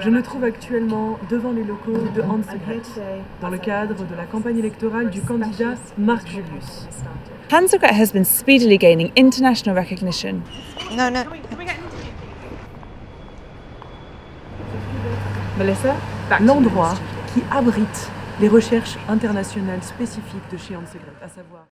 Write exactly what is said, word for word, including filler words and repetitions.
Je me trouve actuellement devant les locaux de Hans Secret, dans le cadre de la campagne électorale du candidat Marc Julius. Hans Secret has been speedily gaining international recognition. No, no. Melissa, l'endroit qui abrite les recherches internationales spécifiques de chez Hans Secret, à savoir